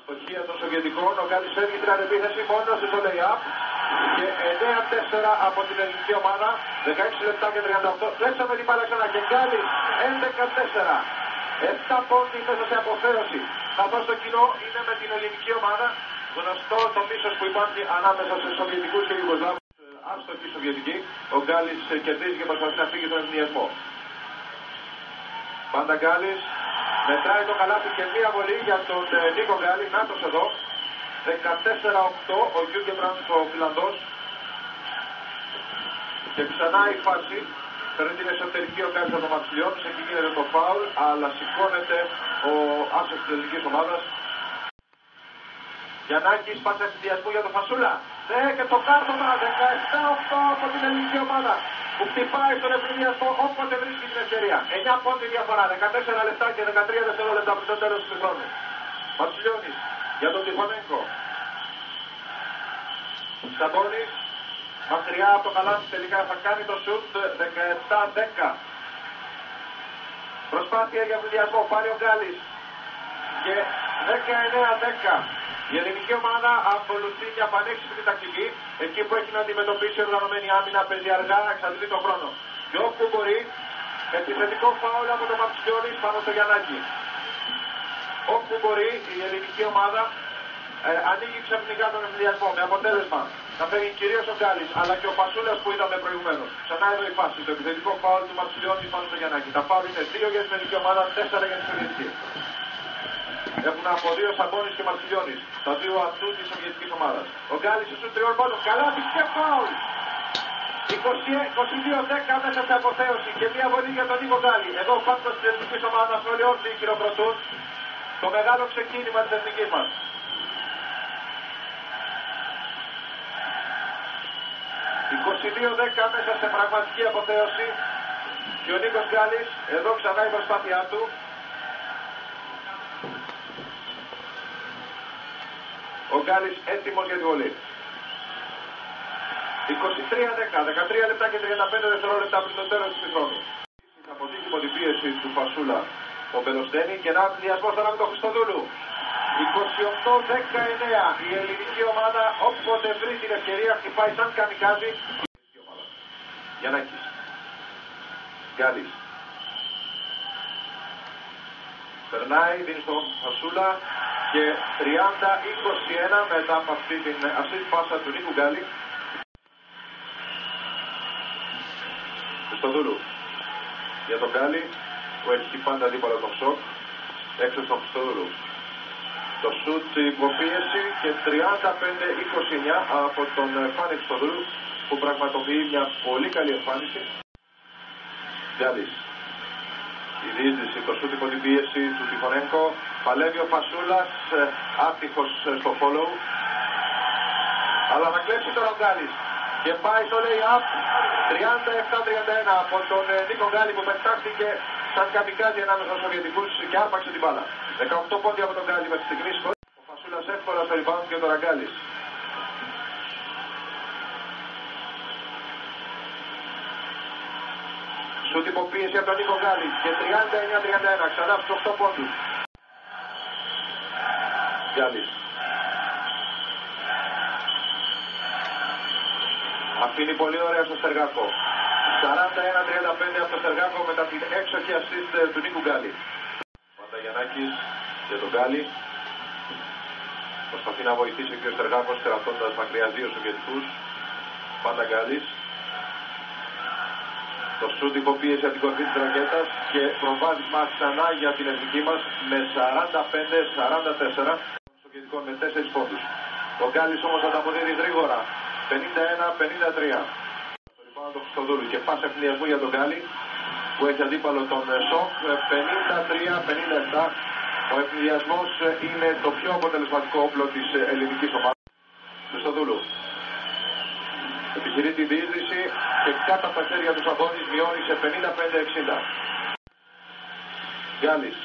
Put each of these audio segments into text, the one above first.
Στοχεία των Σοβιετικών, ο Γκάλης φεύγει την αντεπίθεση μόνος στο lay-up και 9-4 από την ελληνική ομάδα, 16 λεπτά και 38. Κλέψαμε την μπάλα ξανά και Γκάλης 11-4. 7 πόντι μέσα σε αποθέωση. Καθώς το κοινό είναι με την ελληνική ομάδα, γνωστό το μίσος που υπάρχει ανάμεσα σε Σοβιετικούς και Ιουγκοσλάβους. Άστοχη Σοβιετική, ο Γκάλης κερδίζει και προσπαθεί να φύγει στον ευθυνιασμό. Πάντα Γκάλης μετράει το καλάθι και μία βολή για τον Νίκο Γκάλη. Νάτος εδώ. 14-8 ο Γιούγκεμπραντς ο Φιλανδός. Και ξανά η φάση. Παίρνει την εσωτερική ο Γκάλης από το Μαξιλιώνης. Εκεί γίνεται το φάουλ. Αλλά σηκώνεται ο άσος της ελληνικής ομάδας. Γιαννάκης, πάσα ευθυνδιασμού για τον Φασούλα. Ναι, και το κάρτωμα 17-8 από την ελληνική ομάδα που χτυπάει στον ευθυνδιασμό όποτε βρίσκει την ευκαιρία. 9 πόντι διαφορά, 14 λεπτά και 13 δευτερόλεπτα από το τέλος του χρόνου. Μαρτσιλιώνης για τον Τιχονέγκο. Σαμπόνης, μακριά από το καλάθι, τελικά θα κάνει το σουτ 17-10. Προσπάθεια για ευθυνδιασμό, πάρει ο Γκάλης και 19-10. Η ελληνική ομάδα ακολουθεί μια πανέξυπνη τακτική. Εκεί που έχει να αντιμετωπίσει η οργανωμένη άμυνα, παίζει αργά, εξαντλεί τον χρόνο. Και όπου μπορεί, επιθετικό φάουλ από τον Μαξιλιώνη πάνω στο Γιαννάκη. Όπου μπορεί, η ελληνική ομάδα ανοίγει ξαφνικά τον ευθυνδιασμό. Με αποτέλεσμα να φέρει κυρίως ο Γκάλης, αλλά και ο Φασούλας που είδαμε προηγουμένως. Ξανά εδώ η φάση. Το επιθετικό φάουλ του Μαξιλιώνη πάνω στο Γιαννάκη. Τα φάουλ είναι 2 για την ελληνική ομάδα, 4 για τη Σοβιετική. Έχουν από 2 Σαμπόνης και Μαρτσιλιώνης, τα 2 αυτού της Σοβιετικής ομάδας. Ο Γκάλης στους 3 πόντων, καλά και φάουλ. 22-10 μέσα σε αποθέωση και μια βολή για τον Νίκο Γκάλη. Εδώ πάντως της ελληνικής ομάδας όλοι όρθιοι χειροκροτούν το μεγάλο ξεκίνημα της εθνικής μας. 22-10 μέσα σε πραγματική αποθέωση και ο Νίκος Γκάλης, εδώ ξανά η προσπάθειά του. Ο Γκάλης έτοιμος για τη βολή. 23-10, 13 λεπτά και 35 δευτερόλεπτα πριν το τέλος του χρόνου. Θα αποτύχει υπό την πίεση του Φασούλα τον Μπελοστένη και ένα ευθυνδιασμό τώρα με τον Χριστοδούλου. 28-19, η ελληνική ομάδα όποτε βρει την ευκαιρία χτυπάει σαν καμικάζι. Γιαννάκης. Γκάλης. Περνάει, δίνει στον Φασούλα. Και 30-21 μετά από αυτή την πάσα του Νίκου Γκάλη. Χριστοδούλου για τον Γκάλη που έχει πάντα δίπλα τον σοκ. Έξω στον Χριστοδούλου. Το σουτ υποπίεση και 35-29 από τον Φάνη Χριστοδούλου που πραγματοποιεί μια πολύ καλή εμφάνιση. Γκάλης. Η διείσδυση, το σούτ υπό την πίεση του Τιχονέγκο. Παλεύει ο Φασούλας, άτυχος στο follow. Αλλά θα κλέψει τώρα ο Γκάλης. Και πάει στο lay-up 37-31 από τον Νίκο Γκάλη που πετάχτηκε σαν καμικάζι ανάμεσα στους Σοβιετικούς και άρπαξε την μπάλα. 18 πόντια από τον Γκάλη μέχρι στιγμής. Ο Φασούλας εύκολα στο rebound και τώρα Γκάλης. Σούτ υποπίεση από τον Νίκο Γκάλη και 39-31 ξανά στους 8 πόντους. Γκάλης. Αφήνει πολύ ωραία στο Στεργάκο. 41-35 από το Στεργάκο μετά την έξοχη assist του Νίκου Γκάλη. Πάντα Γιαννάκης για τον Γκάλη. Προσπαθεί να βοηθήσει και ο Στεργάκος κρατώντας μακριά 2 Σοβιετικούς. Πάντα Γκάλης. Το σούτ υποπίεση από την κορφή της ρακέτας και προβάδισμα ξανά για την εθνική μας με 45-44 Σοβιετικών με 4 πόντους. Ο Γκάλης όμως ανταποδίδει γρήγορα 51-53. Στο rebound του Χριστοδούλου και πάσα ευθυνδιασμού για τον Γκάλη που έχει αντίπαλο τον Σοκ 53-57. Ο ευθυνδιασμός είναι το πιο αποτελεσματικό όπλο της ελληνικής ομάδας. Χριστοδούλου. Επιχειρεί την διείσδυση και κάτω από τα χέρια του Σαμπόνης μειώνει σε 55-60. Γκάλης.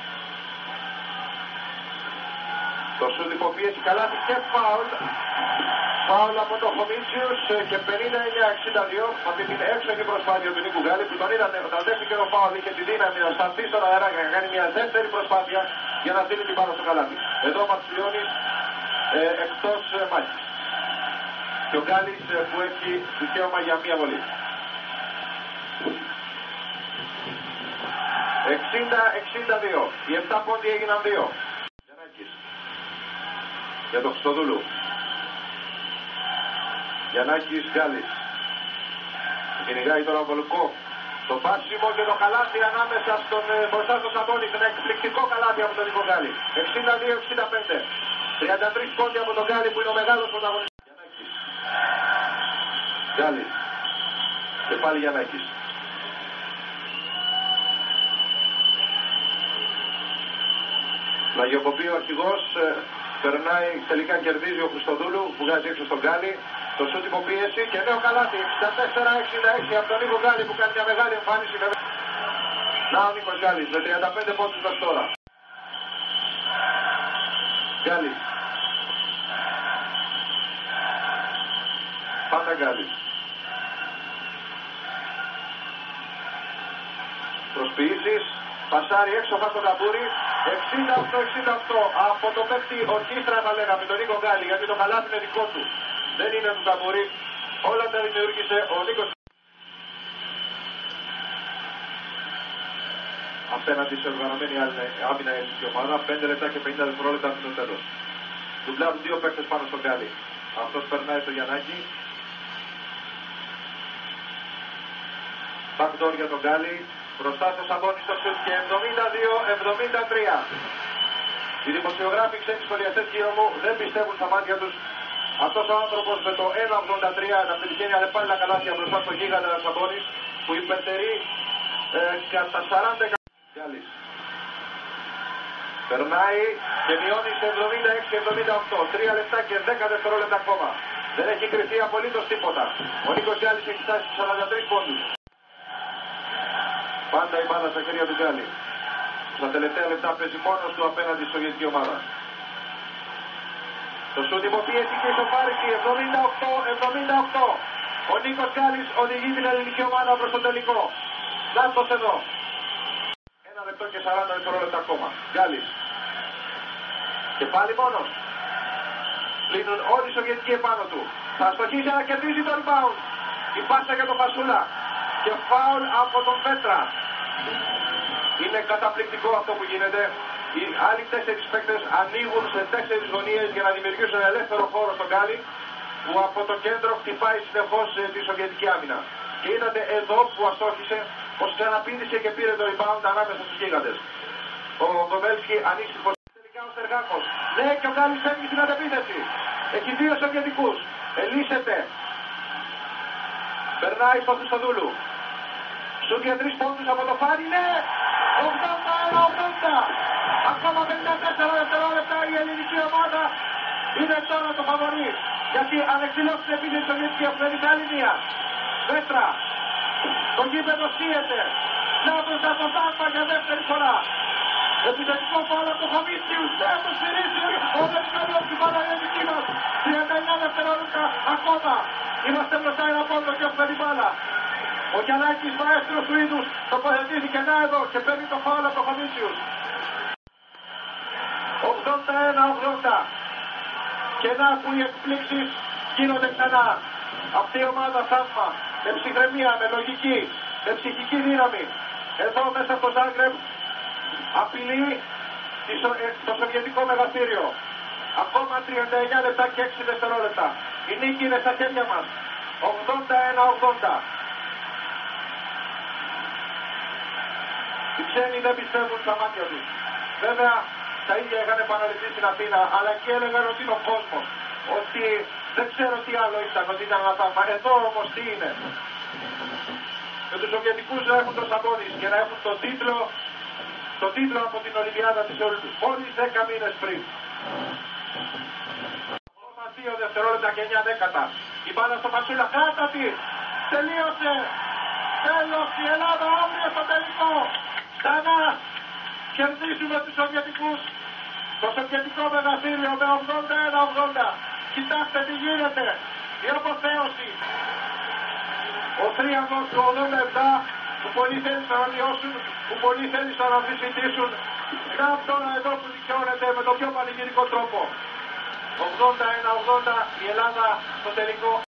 Το σούτ υποπίεση καλάθι και φάουλ. Φάουλ από τον Χομίτσιους και 59-62. Αυτή την έξοχη προσπάθεια του Νίκου Γκάλη που τον είδαν όταν δέχτηκε το φάουλ είχε τη δύναμη να σταθεί στον αέρα και να κάνει μια δεύτερη προσπάθεια για να στείλει την πάνω στο καλάθι. Εδώ ο Μαρτσουλιώνης εκτός μάχης. Και ο Γκάλης που έχει δικαίωμα για μία βολή. 60-62. Οι 7 πόντοι έγιναν 2. Γιαννάκης. Για τον Χριστοδούλου. Γιαννάκης Γκάλης. Κυνηγάει τώρα ο Βολουκόφ. Το πάσιμο και το καλάθι ανάμεσα στον μπροστά στο Σαμπόνι. Ένα εκπληκτικό καλάθι από τον Νίκο Γκάλη. 62-65. 33 πόντοι από τον Γκάλη που είναι ο μεγάλος πρωταγωνιστής. Γιαννάκης. Γκάλης. Και πάλι Γιαννάκης. Πλαγιοκοπεί ο αρχηγός, περνάει, τελικά κερδίζει ο Χριστοδούλου, βγάζει έξω στον Γκάλη. Το σούτ υποπίεση και νέο καλάθι. 64-66 από τον Νίκο Γκάλη που κάνει μια μεγάλη εμφάνιση. Να ο Νίκος Γκάλης με 35 πόντους μέχρι τώρα. Γκάλης. Πάντα Γκάλης. Προσποιήσεις. Πασάρι έξω από τον Καμπούρη. 68-68 από το παίκτη ορχήστρα θα λέγαμε τον Νίκο Γκάλη, γιατί το καλάθι είναι δικό του. Δεν είναι του Καμπούρη. Όλα τα δημιούργησε ο Νίκος. Απέναντι σε οργανωμένη άμυνα η ελληνική ομάδα. 5 λεπτά και 50 δευτερόλεπτα από το τέλος. Ντουμπλάρουν 2 παίκτες πάνω στον Γκάλη. Αυτός περνάει στο Γιαννάκη. Backdoor για τον Γκάλη. Μπροστά στο Σαμπόνι στο σουτ και 72-73. Οι δημοσιογράφοι ξένοι σχολιαστές γύρω μου δεν πιστεύουν στα μάτια τους. Αυτός ο άνθρωπος με το 1-83 να πετυχαίνει αλλεπάλληλα καλάθια μπροστά στο γίγαντα Σαμπόνι που υπερτερεί κατά 40 Γκάλης. Περνάει και μειώνει σε 76-78. 3 λεπτά και 10 δευτερόλεπτα ακόμα. Δεν έχει κρυφθεί απολύτως τίποτα. Ο Νίκος Γκάλης έχει φτάσει στους 43 πόντους. Πάντα η μπάλα στα χέρια του Γκάλη. Στα τελευταία λεπτά παίζει μόνος του απέναντι στη σοβιετική ομάδα. Το σούτ υποπίεση και ισοφάριση 78-78. Ο Νίκος Γκάλης οδηγεί την ελληνική ομάδα προς το τελικό. Λάθος εδώ. 1 λεπτό και 40 δευτερόλεπτα ακόμα. Γκάλης. Και πάλι μόνος. Λύνουν όλοι οι Σοβιετικοί επάνω του. Θα αστοχίσει να κερδίζει το rebound. Η πάσα για τον Φασούλα. Και φάουλ από τον Πέτρα. Είναι καταπληκτικό αυτό που γίνεται. Οι άλλοι 4 παίκτες ανοίγουν σε 4 γωνίες για να δημιουργήσουν ελεύθερο χώρο στον Γκάλη, που από το κέντρο χτυπάει συνεχώς τη Σοβιετική άμυνα. Και είδατε εδώ που αστόχησε πως ξαναπήδησε και πήρε το rebound ανάμεσα στους γίγαντες. Ο Γκομέλσκι ανήσυχος. Τελικά ο Στεργάκος. Ναι, και ο Γκάλης φεύγει στην αντεπίθεση. Έχει 2 Σοβιετικούς. Ελύσσεται. Περνάει στο Χριστοδούλου. Σούτ για 3 πόντους από το Φάρι. Ναι! 81-80. Ακόμα 54 δευτερόλεπτα η ελληνική ομάδα είναι τώρα το φαβορί. Γιατί αν εκδηλώσει την επίθεση της Σοβιετική Αφρική άλλη μία. Μέτρα. Το γήπεδο σύεται. Λάθος από το Θαύμα για δεύτερη φορά. Επιθετικό φάουλ από το Χαμίσιους. Δεν το στηρίζει. Ο Δελικαλός την μπάλα είναι δική μας. 39 δευτερόλεπτα ακόμα. Είμαστε μπροστά ένα πόντο και έχουμε την μπάλα. Ο Γιαννάκης μαέστρος του είδους τοποθετήθηκε να εδώ και παίρνει το φάουλ από το Χαμίσιους. 81-80. Και να που οι εκπλήξεις γίνονται ξανά. Αυτή η ομάδα Θαύμα με ψυχραιμία, με λογική, με ψυχική δύναμη. Εδώ μέσα στο Ζάγκρεπ απειλεί το Σοβιετικό Μεγαθύριο. Ακόμα 39 λεπτά και 6 δευτερόλεπτα. Η νίκη είναι στα χέρια μας. 81-80. Οι ξένοι δεν πιστεύουν στα μάτια τους. Βέβαια τα ίδια είχαν επαναληφθεί στην Αθήνα, αλλά εκεί έλεγαν ότι είναι ο κόσμος. Ότι δεν ξέρω τι άλλο ήταν, ότι ήταν ένα θαύμα. Εδώ όμως τι είναι. Με τους Σοβιετικούς να έχουν το Σαμπόνις και να έχουν τον τίτλο από την Ολυμπιάδα της Σεούλ μόλις 10 μήνες πριν. 2 δευτερόλεπτα και 9 δέκατα. Η μπάλα στο Φασούλα, κράτατη. Τελείωσε. Τέλος, η Ελλάδα αύριο στο τελικό. Ξανά κερδίσουμε τους Σοβιετικούς. Το Σοβιετικό Μεγαθύριο με 81-80. Κοιτάξτε τι γίνεται. Η αποθέωση. Ο θρίαμβος του 87 που πολλοί θέλησαν να μειώσουν, που πολλοί θέλησαν να αμφισβητήσουν, Είναι αυτό εδώ που δικαιώνεται με τον πιο πανηγυρικό τρόπο. 81-80 η Ελλάδα στο τελικό.